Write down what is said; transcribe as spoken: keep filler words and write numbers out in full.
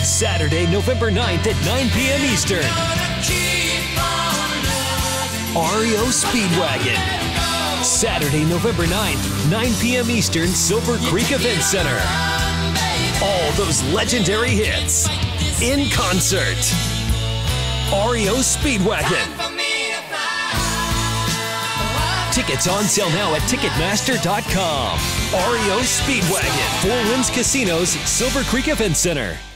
Saturday, November ninth at nine p m Eastern. R E O Speedwagon. Saturday, November ninth, nine p m Eastern, Silver Creek Event Center. All those legendary hits in concert. R E O Speedwagon. Tickets on sale now at Ticketmaster dot com. R E O Speedwagon, Four Winds Casinos, Silver Creek Event Center.